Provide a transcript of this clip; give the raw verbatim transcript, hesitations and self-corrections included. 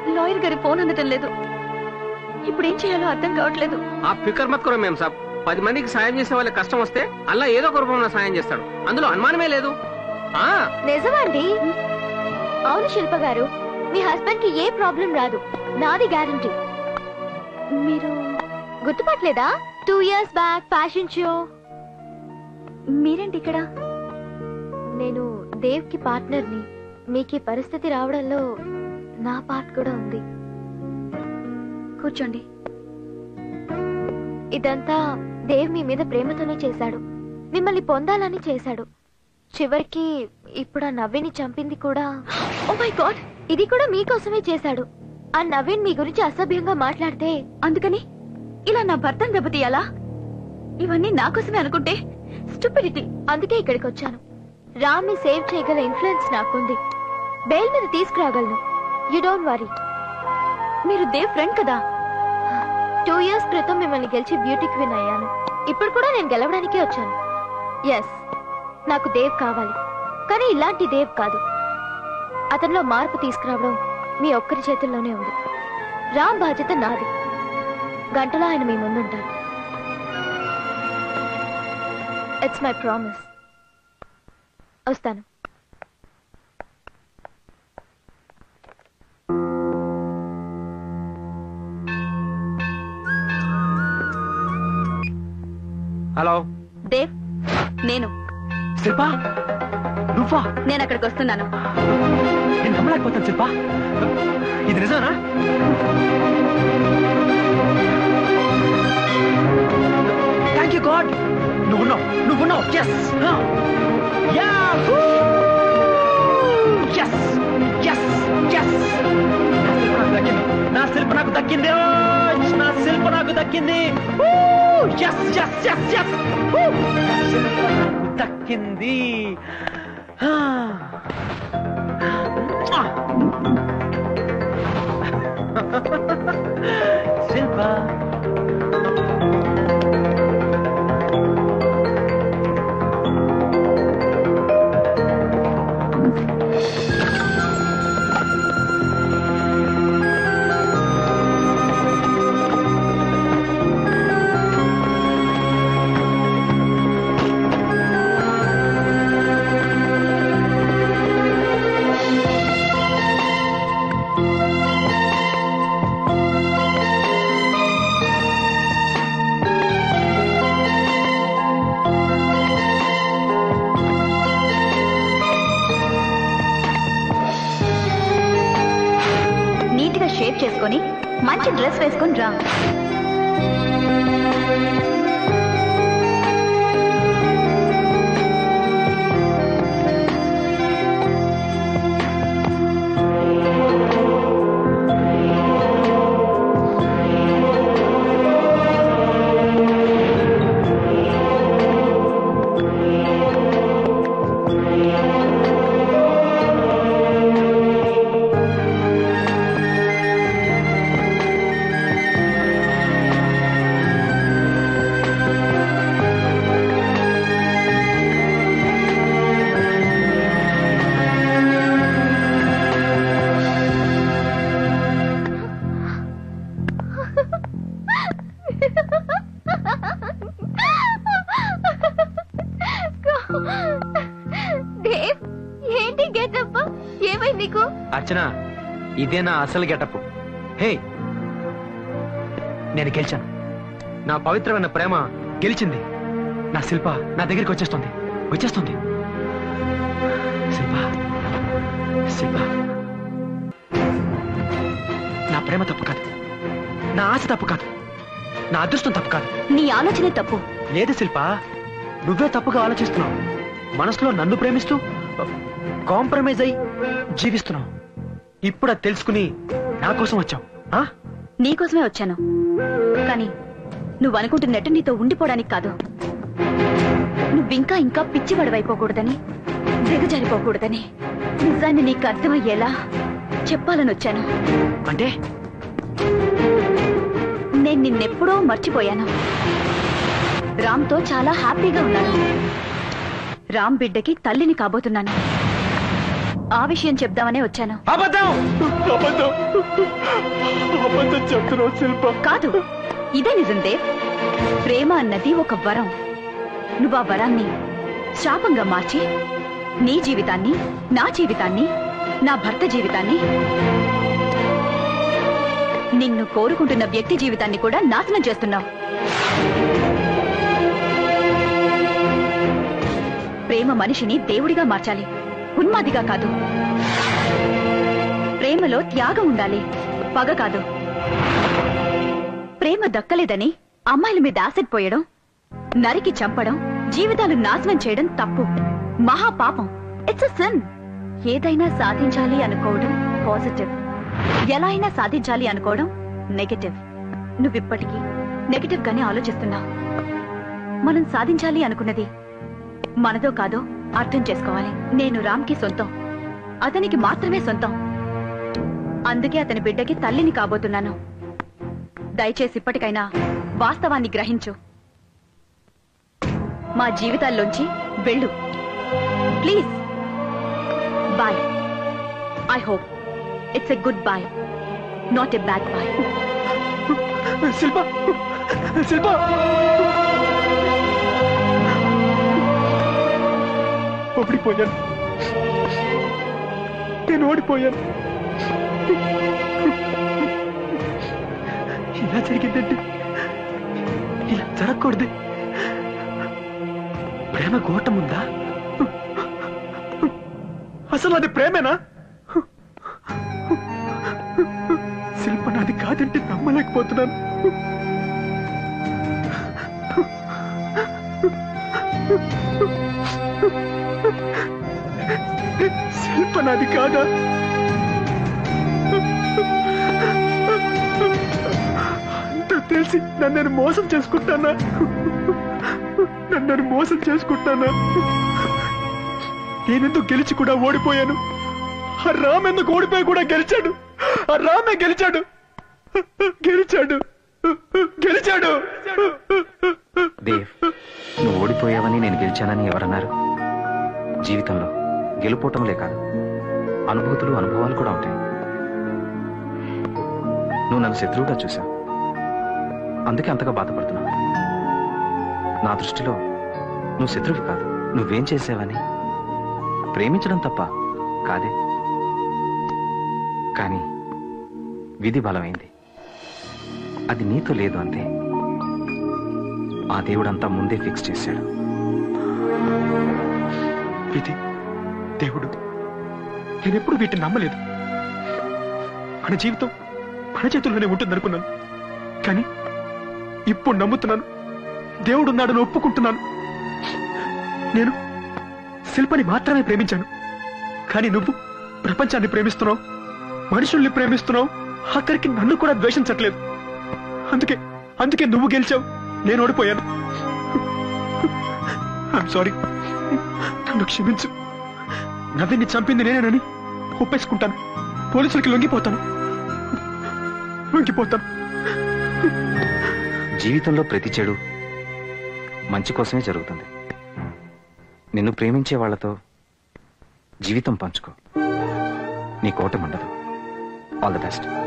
Lawyer గారి phone అందటం లేదు. ఇప్పుడు ఏం చేయాలో అర్థం కావట్లేదు. ఆ ఫికర్ మత్ కరో మేం సాబ్. పది మందికి సాయం చేసే వాళ్ళకి కష్టం వస్తే అల్లా ఏదో ఒక రూపంలో సాయం చేస్తాడు. అందులో అనుమానమే లేదు. ఆ నిజమండి. అవును శిల్ప గారు, మీ హస్బెండ్ కి ఏ ప్రాబ్లం రాదు, నాది గ్యారంటీ. మీరు గుర్తుపట్టలేదా? Two years back fashion show. మీరేంటి ఇక్కడ? నేను దేవ్ కి పార్ట్నర్ ని. మీకు ఈ పరిస్థితి రావడంలో నా పార్ట్ కూడా ఉంది. కూర్చోండి. ఇదంతా దేవ్ మీ మీద ప్రేమతోనే చేశాడు, మిమ్మల్ని పొందాలని చేశాడు. చివరికి ఇప్పుడు ఆ నవీన్ చంపింది కూడా. ఓ మై గాడ్, ఇది కూడా మీకోసమే చేశాడు. ఆ నవీన్ మీ గురించి అసభ్యంగా మాట్లాడితే అందుకని ఇలా నా భర్తను దెబ్బతీయాలా? ఇవన్నీ నా కోసమే అనుకుంటే స్టూపిడిటీ. అందుకే ఇక్కడికి వచ్చాను. రామ్ ని సేవ్ చేయగల ఇన్ఫ్లుయెన్స్ నాకుంది. బెయిల్ మీద తీసుకురాగలను. You don't worry. మీరు దేవ్ ఫ్రెండ్ కదా? టూ ఇయర్స్ క్రితం మిమ్మల్ని గెలిచి బ్యూటీ క్వీన్ అయ్యాను. ఇప్పుడు కూడా నేను గెలవడానికే వచ్చాను. ఎస్, నాకు దేవ్ కావాలి, కానీ ఇలాంటి దేవ్ కాదు. అతనిలో మార్పు తీసుకురావడం మీ ఒక్కరి చేతుల్లోనే ఉంది. రామ్ బాధ్యత నాది. గంటలో ఆయన మీ ముందుంటారు. It's my promise. వస్తాను. హలో దేవ్, నేను శిల్పా. నువ్వా? నేను అక్కడికి వస్తున్నాను. నేను నమ్మలేకపోతాను శిల్పా. ఇది నిజానా? Thank you God. నువ్వున్నావు, నువ్వున్నావు. Yes yes yes yes. నా శిల్ప నాకు దక్కింది. నా శిల్ప నాకు దక్కింది. ఎస్ ఎస్ ఎస్ ఎస్ దక్కింది. శిల్ప షేప్ చేసుకొని మంచి డ్రెస్ వేసుకొని రా. అర్చన, ఇదే నా అసలు గెటప్. హే, నేను గెలిచాను. నా పవిత్రమైన ప్రేమ గెలిచింది. నా శిల్ప నా దగ్గరికి వచ్చేస్తుంది వచ్చేస్తుంది శిల్ప, శిల్ప, నా ప్రేమ తప్పు కాదు, నా ఆశ తప్పు కాదు, నా అదృష్టం తప్పు కాదు. నీ ఆలోచనే తప్పు. లేదు శిల్ప, నువ్వే తప్పుగా ఆలోచిస్తున్నావు. మనసులో నన్ను ప్రేమిస్తూ కాంప్రమైజ్ అయి జీవిస్తున్నావు. ఇప్పుడు అది తెలుసుకుని నా కోసం వచ్చావు. నీకోసమే వచ్చాను, కానీ నువ్వు అనుకుంటున్నట్టు నీతో ఉండిపోవడానికి కాదు. నువ్వింకా ఇంకా పిచ్చివాడివైపోకూడదని, దిగజారిపోకూడదని నిజాన్ని నీకు అర్థమయ్యేలా చెప్పాలని వచ్చాను. అంటే నేను నిన్నెప్పుడో మర్చిపోయాను. రామ్తో చాలా హ్యాపీగా ఉన్నాను. రామ్ బిడ్డకి తల్లిని కాబోతున్నాను. ఆ విషయం చెప్దామనే వచ్చాను. అబద్ధం, అబద్ధం, అబద్ధం చెప్తున్నావు శిల్ప. కాదు, ఇదే నిజం దేవ్. ప్రేమ అన్నది ఒక వరం. నువ్వు ఆ వరాన్ని శాపంగా మార్చి నీ జీవితాన్ని, నా జీవితాన్ని, నా భర్త జీవితాన్ని, నిన్ను కోరుకుంటున్న వ్యక్తి జీవితాన్ని కూడా నాశనం చేస్తున్నావు. ప్రేమ మనిషిని దేవుడిగా మార్చాలి, ఉన్మాదిగా కాదు. ప్రేమలో త్యాగం ఉండాలి, పగ కాదు. ప్రేమ దక్కలేదని అమ్మాయిల మీద యాసిడ్ పోయడం, నరికి చంపడం, జీవితాలు నాశనం చేయడం తప్పు, మహాపాపం. It's a sin. ఏదైనా సాధించాలి అనుకోవడం పాజిటివ్, ఎలా అయినా సాధించాలి అనుకోవడం నెగటివ్. నువ్విప్పటికీ నెగటివ్ గానే ఆలోచిస్తున్నావు. మనం సాధించాలి అనుకున్నది మనదో కాదో అర్థం చేసుకోవాలి. నేను రామ్కి సొంతం, అతనికి మాత్రమే సొంతం. అందుకే అతని బిడ్డకి తల్లిని కాబోతున్నాను. దయచేసి ఇప్పటికైనా వాస్తవాన్ని గ్రహించు. మా జీవితాల్లోంచి వెళ్ళు please. Bye. I hope it's a good bye, not a bad bye. Shilpa, Shilpa, ఓడిపోయాను, నేను ఓడిపోయాను. ఇలా జరిగిందంటే ఇలా జరగకూడదు. ప్రేమ గోటం ఉందా? అసలు అది ప్రేమేనా? శిల్ప నాది కాదంటే నమ్మలేకపోతున్నాను. శిల్ప నాది కాదా? అంత తెలిసి నన్ను నేను మోసం చేసుకుంటానా? నన్ను నేను మోసం చేసుకుంటానా? నేనెందుకు గెలిచి కూడా ఓడిపోయాను? ఆ రామ్ ఎందుకు ఓడిపోయి కూడా గెలిచాడు? ఆ రామే గెలిచాడు, గెలిచాడు, గెలిచాడు. దేవ్, నువ్వు ఓడిపోయావని నేను గెలిచానని ఎవరన్నారు? జీవితంలో గెలుపోవటంలే కాదు, అనుభూతులు అనుభవాలు కూడా ఉంటాయి. నువ్వు నన్ను శత్రువుగా చూశావు, అందుకే అంతగా బాధపడుతున్నావు. నా దృష్టిలో నువ్వు శత్రువు కాదు. నువ్వేం చేసావని ప్రేమించడం తప్ప కాదే, కానీ విధి బలమైంది. అది నీతో లేదు అంతే. ఆ దేవుడంతా ముందే ఫిక్స్ చేశాడు. విధి, దేవుడు, నేనెప్పుడు వీటిని నమ్మలేదు. మన జీవితం మన చేతుల్లోనే ఉంటుందనుకున్నాను, కానీ ఇప్పుడు నమ్ముతున్నాను. దేవుడున్నాడని ఒప్పుకుంటున్నాను. నేను శిల్పని మాత్రమే ప్రేమించాను, కానీ నువ్వు ప్రపంచాన్ని ప్రేమిస్తున్నావు, మనుషుల్ని ప్రేమిస్తున్నావు, ఆఖరికి నన్ను కూడా ద్వేషించట్లేదు. అందుకే అందుకే నువ్వు గెలిచావు, నేను ఓడిపోయాను. ఐఎమ్ సారీ, నన్ను క్షమించు. నవ్విని చంపింది నేనేనని ఒప్పేసుకుంటాను. పోలీసులకి లొంగిపోతాను, లొంగిపోతాను. జీవితంలో ప్రతి చెడు మంచి కోసమే జరుగుతుంది. నిన్ను ప్రేమించే వాళ్లతో జీవితం పంచుకో, నీ కోట ఉండదు. All the best.